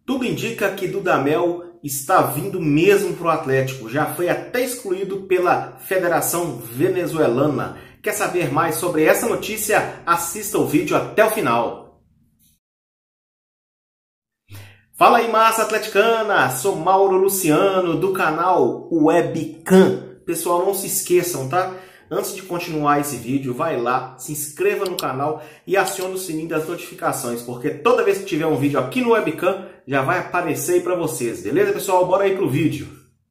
Tudo indica que Dudamel está vindo mesmo para o Atlético. Já foi até excluído pela Federação Venezuelana. Quer saber mais sobre essa notícia? Assista o vídeo até o final. Fala aí, massa atleticana! Sou Mauro Luciano do canal Webcam. Pessoal, não se esqueçam, tá? Antes de continuar esse vídeo, vai lá, se inscreva no canal e acione o sininho das notificações, porque toda vez que tiver um vídeo aqui no Webcam, já vai aparecer aí para vocês. Beleza, pessoal? Bora aí pro vídeo.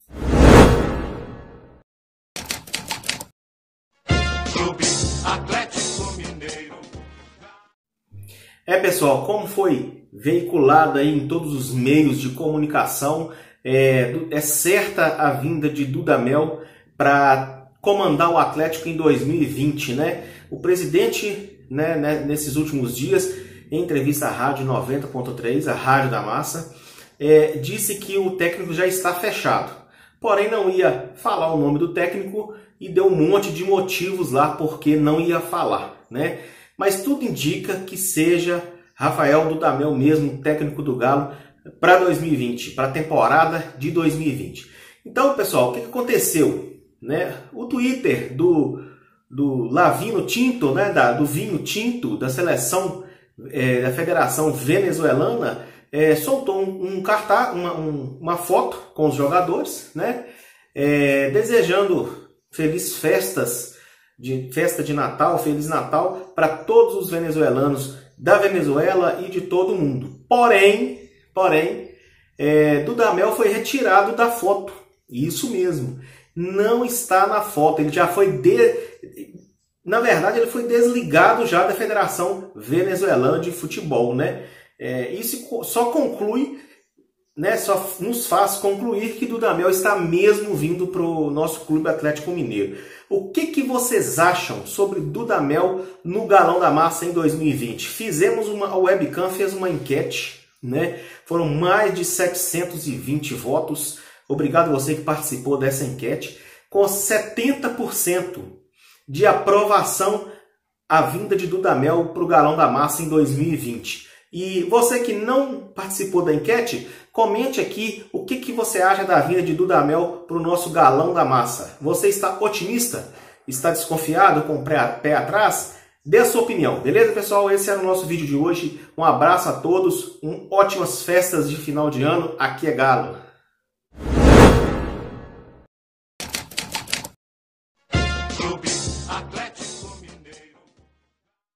Clube Atlético Mineiro. Pessoal, como foi veiculado aí em todos os meios de comunicação, é certa a vinda de Dudamel para comandar o Atlético em 2020, né? O presidente, nesses últimos dias, em entrevista à Rádio 90.3, a Rádio da Massa, disse que o técnico já está fechado. Porém, não ia falar o nome do técnico e deu um monte de motivos lá porque não ia falar, né? Mas tudo indica que seja Rafael Dudamel mesmo, técnico do Galo, para 2020, para a temporada de 2020. Então, pessoal, o que aconteceu? O Twitter do Lavino Tinto, do vinho tinto da seleção da Federação Venezuelana, soltou um cartaz, uma foto com os jogadores, desejando festa de Natal, Feliz Natal para todos os venezuelanos da Venezuela e de todo o mundo. Porém, Dudamel foi retirado da foto. Isso mesmo. Não está na foto, ele já foi na verdade ele foi desligado já da Federação Venezuelana de Futebol, Isso só conclui, só nos faz concluir que Dudamel está mesmo vindo para o nosso Clube Atlético Mineiro. O que vocês acham sobre Dudamel no Galão da Massa em 2020? A Webcam fez uma enquete, Foram mais de 720 votos. Obrigado você que participou dessa enquete, com 70% de aprovação a vinda de Dudamel para o Galão da Massa em 2020. E você que não participou da enquete, comente aqui o que você acha da vinda de Dudamel para o nosso Galão da Massa. Você está otimista? Está desconfiado, com o pé atrás? Dê a sua opinião, beleza, pessoal? Esse era o nosso vídeo de hoje. Um abraço a todos, ótimas festas de final de ano. Aqui é Galo.